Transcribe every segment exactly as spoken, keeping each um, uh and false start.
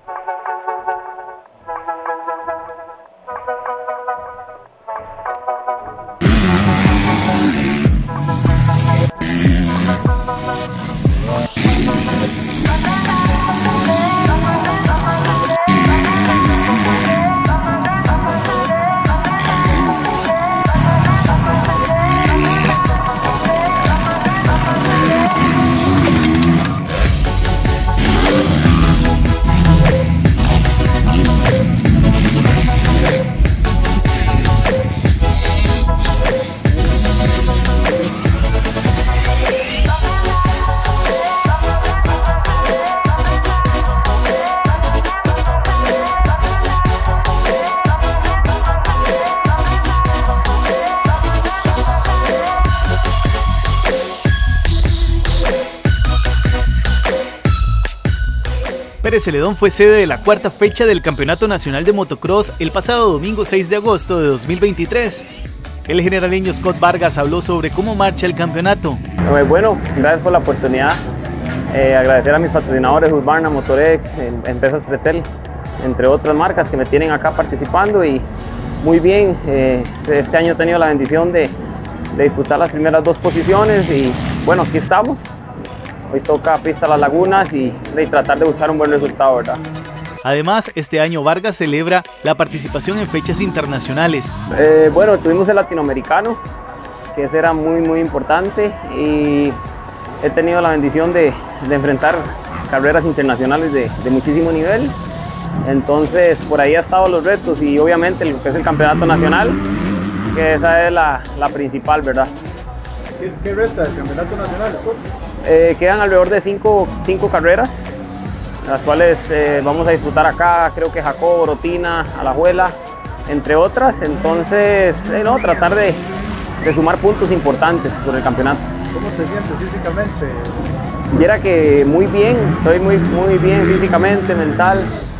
Pérez Celedón fue sede de la cuarta fecha del Campeonato Nacional de Motocross el pasado domingo seis de agosto de dos mil veintitrés. El generaleño Scott Vargas habló sobre cómo marcha el campeonato. Bueno, gracias por la oportunidad. Eh, agradecer a mis patrocinadores, Husqvarna, Motorex, Empresas Pretel, entre otras marcas que me tienen acá participando, y muy bien. Eh, este año he tenido la bendición de, de disputar las primeras dos posiciones y bueno, aquí estamos. Hoy toca pista Las Lagunas y, y tratar de buscar un buen resultado, ¿verdad? Además, este año Vargas celebra la participación en fechas internacionales. Eh, bueno, tuvimos el latinoamericano, que ese era muy muy importante, y he tenido la bendición de, de enfrentar carreras internacionales de, de muchísimo nivel. Entonces por ahí han estado los retos y obviamente lo que es el campeonato nacional, que esa es la, la principal, ¿verdad? ¿Qué, qué resta del campeonato nacional? Eh, quedan alrededor de cinco, cinco carreras, las cuales eh, vamos a disputar acá, creo que Jacobo, Rotina, Alajuela, entre otras. Entonces, eh, no, tratar de, de sumar puntos importantes por el campeonato. ¿Cómo te sientes físicamente? Viera que muy bien, estoy muy, muy bien físicamente, mental.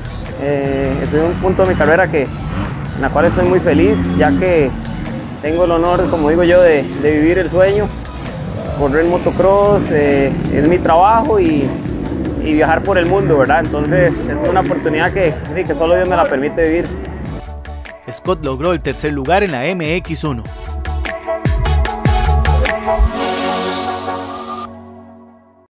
Eh, estoy en un punto de mi carrera que, en la cual estoy muy feliz, ya que tengo el honor, como digo yo, de, de vivir el sueño. Correr motocross eh, es mi trabajo y, y viajar por el mundo, ¿verdad? Entonces es una oportunidad que, sí, que solo Dios me la permite vivir. Scott logró el tercer lugar en la M X uno.